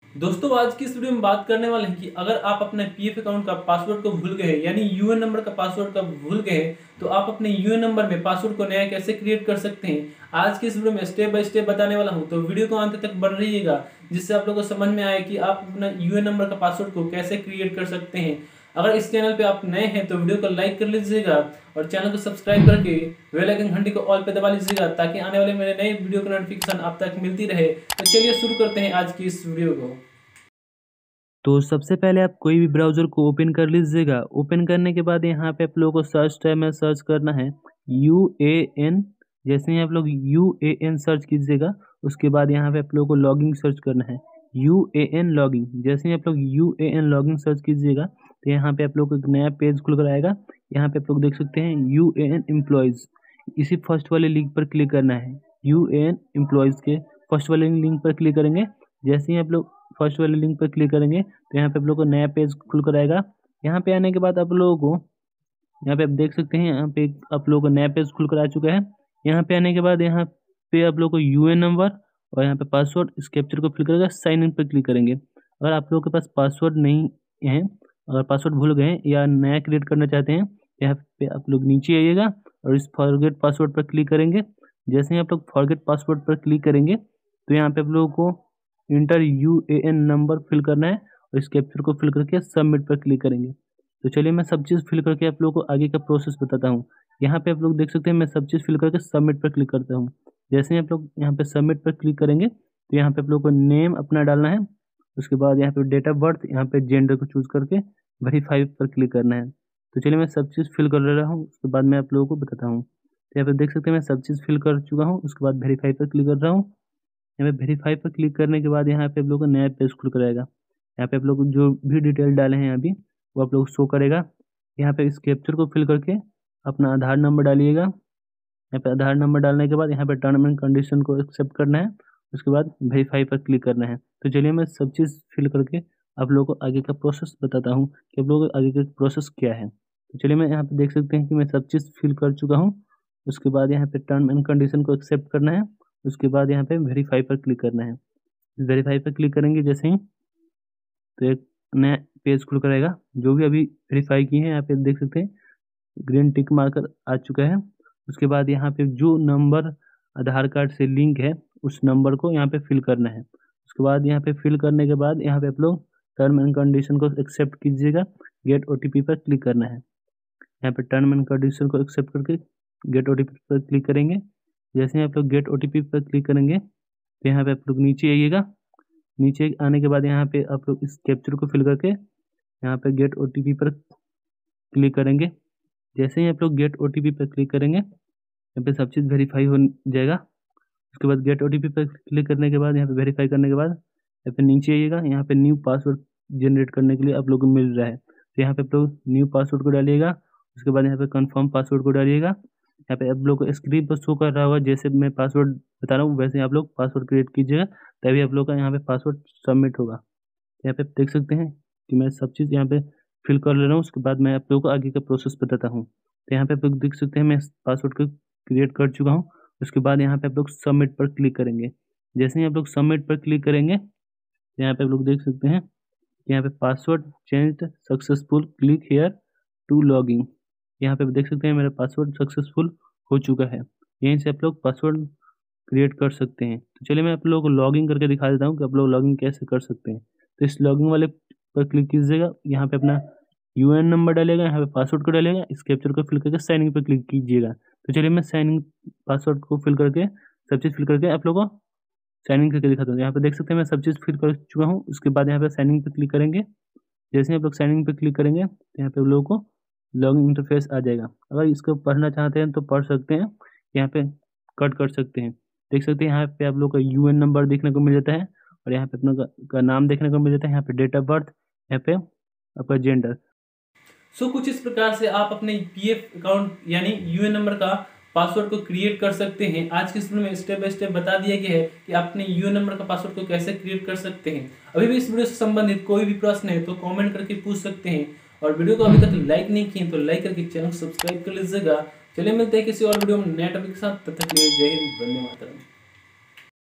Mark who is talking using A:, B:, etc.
A: दोस्तों आज की इस वीडियो में बात करने वाले हैं कि अगर आप अपने पीएफ अकाउंट का पासवर्ड को भूल गए यानी यूएन नंबर का पासवर्ड का भूल गए तो आप अपने यूएन नंबर में पासवर्ड को नया कैसे क्रिएट कर सकते हैं। आज की इस वीडियो में स्टेप बाय स्टेप बताने वाला हूं, तो वीडियो को अंत तक बन रहिएगा जिससे आप लोगों को समझ में आए कि आप अपना यूएन नंबर का पासवर्ड को कैसे क्रिएट कर सकते हैं। अगर इस चैनल पे आप नए हैं तो वीडियो को लाइक कर लीजिएगा और चैनल को सब्सक्राइब करके बेल आइकन घंटी को ऑल पे दबा लीजिएगा ताकि आने वाले मेरे नए वीडियो का नोटिफिकेशन आप तक मिलती रहे। तो चलिए शुरू करते हैं आज की इस वीडियो को।
B: तो सबसे पहले आप कोई भी ब्राउज़र को ओपन कर लीजिएगा। ओपन करने के बाद यहाँ पे आप लोगों को सर्च टैब में सर्च करना है UAN। जैसे ही आप लोग UAN सर्च कीजिएगा उसके बाद यहाँ पे आप लोगों को लॉगिन सर्च करना है UAN लॉगिन। जैसे ही आप लोग UAN लॉगिन सर्च कीजिएगा तो यहाँ पे आप लोग को एक नया पेज खुल कर आएगा। यहाँ पे आप लोग देख सकते हैं UAN एम्प्लॉयज़, इसी फर्स्ट वाले लिंक पर क्लिक करना है। UAN एम्प्लॉयज़ के फर्स्ट वाले लिंक पर क्लिक करेंगे। जैसे ही आप लोग फर्स्ट वाले लिंक पर क्लिक करेंगे तो यहाँ पे आप लोग को नया पेज खुल कर आएगा। यहाँ पे आने के बाद आप लोगों को यहाँ पे आप देख सकते हैं यहाँ पे आप लोगों को नया पेज खुल कर आ चुका है। यहाँ पे आने के बाद यहाँ पे आप लोग को यूएन नंबर और यहाँ पे पासवर्ड इस कैप्चर को फिल करेगा, साइन इन पर क्लिक करेंगे। अगर आप लोगों के पास पासवर्ड नहीं है, अगर पासवर्ड भूल गए या नया क्रिएट करना चाहते हैं तो यहाँ पे आप लोग नीचे आइएगा और इस फॉरगेट पासवर्ड पर क्लिक करेंगे। जैसे ही आप लोग फॉरगेट पासवर्ड पर क्लिक करेंगे तो यहाँ पे आप लोगों को इंटर UAN नंबर फिल करना है और इस कैप्चर को फिल करके सबमिट पर क्लिक करेंगे। तो चलिए मैं सब चीज़ फिल करके आप लोगों को आगे का प्रोसेस बताता हूँ। यहाँ पे आप लोग देख सकते हैं मैं सब चीज़ फिल करके सबमिट पर क्लिक करता हूँ। जैसे ही आप लोग यहाँ पे सबमिट पर क्लिक करेंगे तो यहाँ पे आप लोग को नेम अपना डालना है। उसके बाद यहाँ पे डेट ऑफ बर्थ, यहाँ पे जेंडर को चूज़ करके वेरीफाई पर क्लिक करना है। तो चलिए मैं सब चीज़ फिल कर ले रहा हूँ, उसके बाद मैं आप लोगों को बताता हूँ। तो यहाँ पे देख सकते हैं मैं सब चीज़ फिल कर चुका हूँ। उसके बाद वेरीफाई पर क्लिक कर रहा हूँ। यहाँ पे वेरीफाई पर क्लिक करने के बाद यहाँ पे आप लोगों को नया पेज खुल कर आएगा। यहाँ पे आप लोग जो भी डिटेल डाले हैं अभी वो आप लोग शो करेगा। यहाँ पे इस कैप्चर को फिल करके अपना आधार नंबर डालिएगा। यहाँ पे आधार नंबर डालने के बाद यहाँ पे टर्म एंड कंडीशन को एक्सेप्ट करना है। उसके बाद वेरीफाई पर क्लिक करना है। तो चलिए मैं सब चीज़ फिल करके आप लोगों को आगे का प्रोसेस बताता हूँ कि आप लोगों को आगे का प्रोसेस क्या है। तो चलिए मैं यहाँ पे देख सकते हैं कि मैं सब चीज़ फिल कर चुका हूँ। उसके बाद यहाँ पे टर्म एंड कंडीशन को एक्सेप्ट करना है। उसके बाद यहाँ पे वेरीफाई पर क्लिक करना है। वेरीफाई पर क्लिक करेंगे जैसे ही तो एक नया पेज खुल कर आएगा। जो भी अभी वेरीफाई किए हैं यहाँ पे देख सकते हैं ग्रीन टिक मार्कर आ चुका है। उसके बाद यहाँ पे जो नंबर आधार कार्ड से लिंक है उस नंबर को यहाँ पे फिल करना है। उसके बाद यहाँ पे फिल करने के बाद यहाँ पे आप लोग टर्म एंड कंडीशन को एक्सेप्ट कीजिएगा। गेट OTP पर क्लिक करना है। यहाँ पे टर्म एंड कंडीशन को एक्सेप्ट करके गेट OTP पर क्लिक करेंगे। जैसे ही आप लोग गेट OTP पर क्लिक करेंगे तो यहाँ पे आप लोग नीचे आइएगा। नीचे आने के बाद यहाँ पे आप लोग इस कैप्चर को फिल करके यहाँ पे गेट OTP पर क्लिक करेंगे। जैसे ही आप लोग गेट OTP पर क्लिक करेंगे यहाँ पे सब चीज़ वेरीफाई हो जाएगा। उसके बाद गेट OTP पर क्लिक करने के बाद यहाँ पे वेरीफाई करने के बाद यहाँ पे नीचे आइएगा। यहाँ पे न्यू पासवर्ड जनरेट करने के लिए आप लोग को मिल रहा है, तो यहाँ पे आप लोग न्यू पासवर्ड को डालिएगा। उसके बाद यहाँ पे कंफर्म पासवर्ड को डालिएगा। यहाँ पे आप लोग को स्क्रीन पर शो कर रहा होगा जैसे मैं पासवर्ड बता रहा हूँ वैसे ही आप लोग पासवर्ड क्रिएट कीजिएगा, तभी आप लोग का यहाँ पे पासवर्ड सबमिट होगा। यहाँ पे देख सकते हैं कि मैं सब चीज़ यहाँ पे फिल कर ले रहा हूँ। उसके बाद मैं आप लोगों को आगे का प्रोसेस बताता हूँ। तो यहाँ पे आप लोग देख सकते हैं मैं पासवर्ड को क्रिएट कर चुका हूँ। उसके बाद यहाँ पे आप लोग सबमिट पर क्लिक करेंगे। जैसे ही आप लोग सबमिट पर क्लिक करेंगे तो यहाँ पे आप लोग देख सकते हैं कि यहाँ पे password change successful, click here to login. यहाँ पे देख सकते हैं मेरा पासवर्ड सक्सेसफुल हो चुका है। यहीं से आप लोग पासवर्ड क्रिएट कर सकते हैं। तो चलिए मैं आप लोगों को लॉगिन करके दिखा देता हूँ कि आप लोग लॉगिन कैसे कर सकते हैं। तो इस लॉगिन वाले पर क्लिक कीजिएगा। यहाँ पे अपना यूएन नंबर डालेगा, यहाँ पे पासवर्ड को डालेगा, इस कैप्चर को फिल करके साइन इन पर क्लिक कीजिएगा। तो चलिए मैं साइन इन पासवर्ड को फिल करके सब चीज़ फिल करके आप लोगों को साइन इन करके दिखाता हूँ। यहाँ पे देख सकते हैं मैं सब चीज़ फिल कर चुका हूँ। उसके बाद यहाँ पे साइन इन पर क्लिक करेंगे। जैसे ही आप लोग साइन इन पर क्लिक करेंगे तो यहाँ पे आप लोगों को लॉगिन इंटरफेस आ जाएगा। अगर इसको पढ़ना चाहते हैं तो पढ़ सकते हैं, यहाँ पे कट कर सकते हैं। देख सकते हैं यहाँ पे आप लोग का यूएन नंबर देखने को मिल जाता है और यहाँ पे अपना का नाम देखने को मिल जाता है। यहाँ पे डेट ऑफ बर्थ, यहाँ पे आपका जेंडर।
A: सो कुछ इस प्रकार से आप अपने पीएफ अकाउंट यानी यूएन नंबर का पासवर्ड को क्रिएट कर सकते हैं। आज की इस वीडियो में स्टेप बाय स्टेप बता दिया गया है कि आप अपने यूएन नंबर का पासवर्ड को कैसे क्रिएट कर सकते हैं। अभी भी इस वीडियो से संबंधित कोई भी प्रश्न है तो कमेंट करके पूछ सकते हैं और वीडियो को अभी तक लाइक नहीं किए तो लाइक करके चैनल को सब्सक्राइब कर लीजिएगा। चलिए मिलते हैं किसी और वीडियो में नए टॉपिक के साथ, तब तक के लिए जय हिंद, वंदे मातरम।